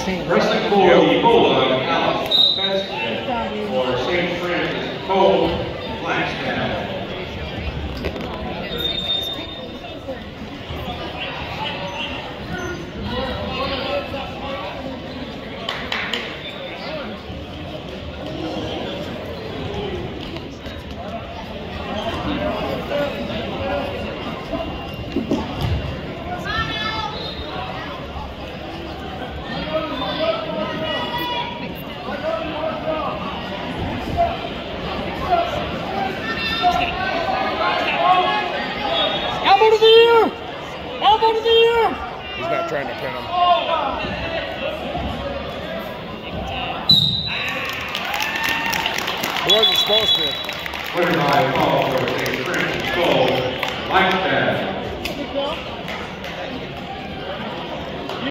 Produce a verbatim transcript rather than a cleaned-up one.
team. Wrestling for the Bulldog, Alex Benson. For Saint Francis, Cole Flagstaff. Elbow to the ear! Elbow to the ear! He's not trying to pin him. He wasn't supposed to. twenty-five call for Saint Francis, Cole Flagstaff.